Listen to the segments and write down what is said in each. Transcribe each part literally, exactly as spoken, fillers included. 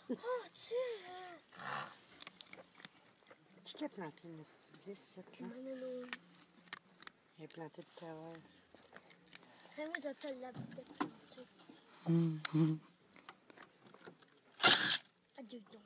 Qui a planté this là? Il a planté tout à l'heure. Moi, j'appelle la bête. Mm-hmm. Adieu donc.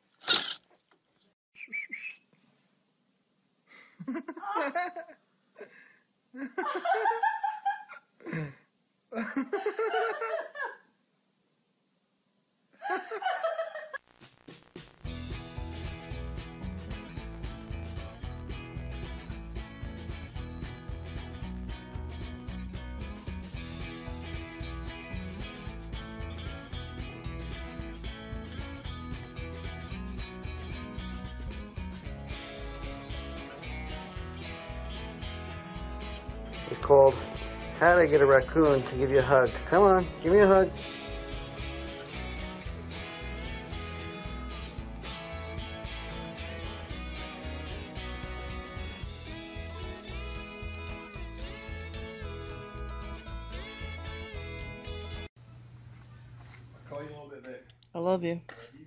It's called How to Get a Raccoon to Give You a Hug. Come on, give me a hug. I'll call you a little bit, babe. I love you.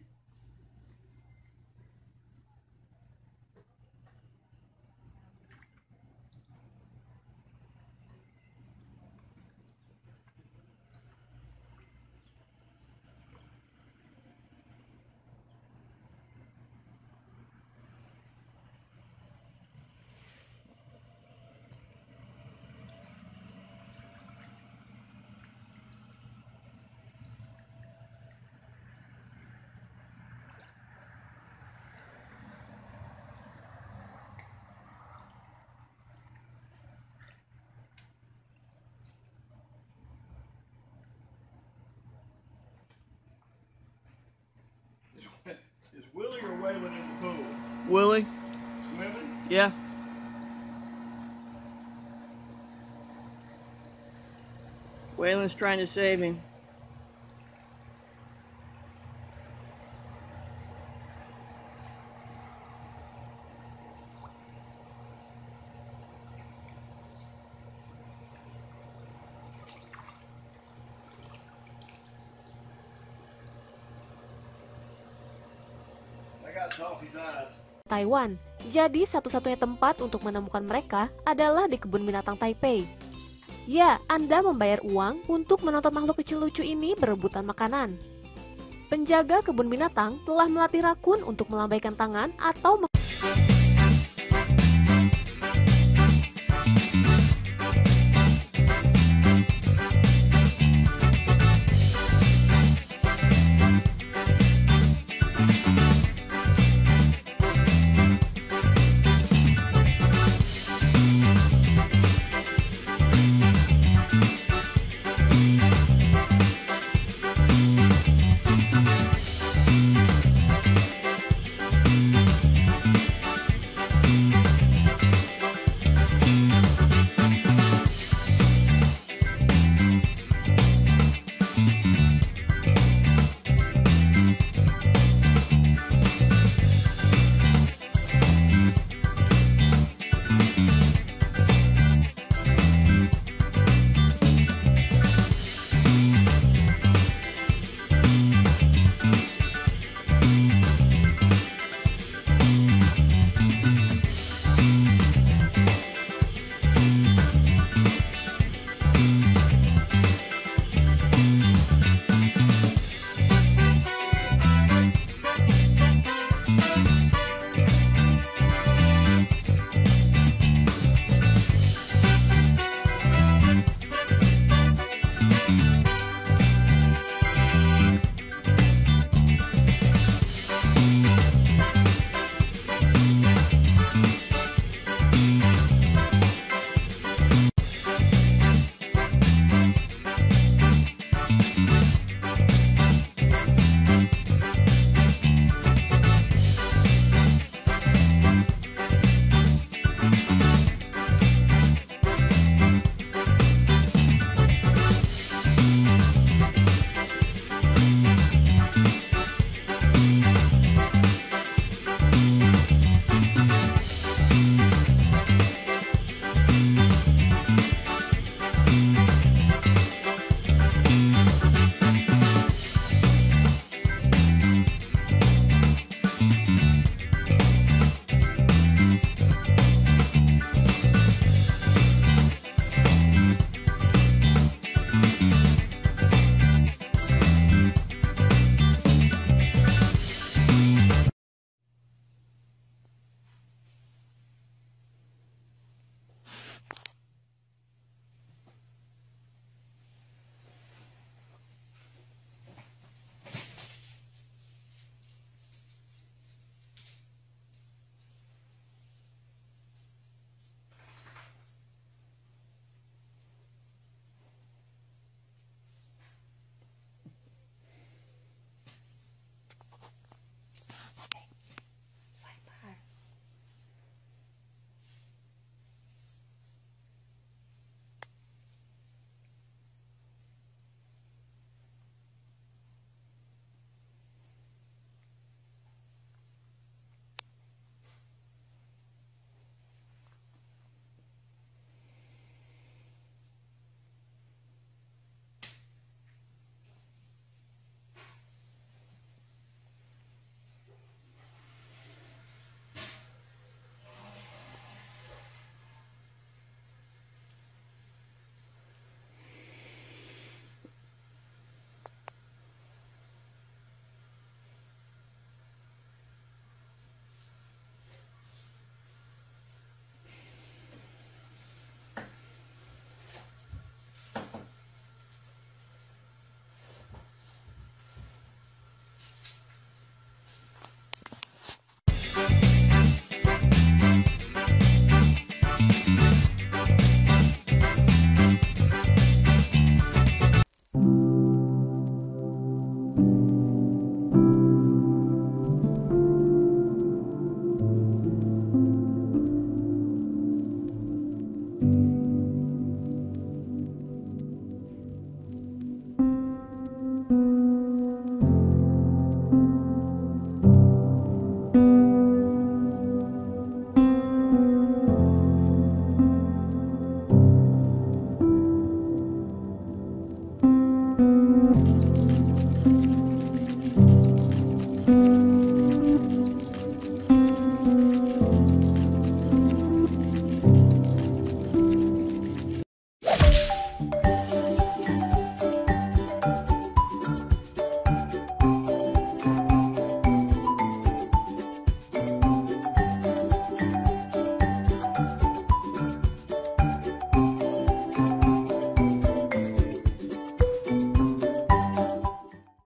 Is Willie or Waylon in the pool? Willie? Swimming? Yeah. Waylon's trying to save him. I got Toffee's eyes. Taiwan. Jadi satu-satunya tempat untuk menemukan mereka adalah di kebun binatang Taipei. Ya, Anda membayar uang untuk menonton makhluk kecil lucu ini berebutan makanan. Penjaga kebun binatang telah melatih rakun untuk melambaikan tangan atau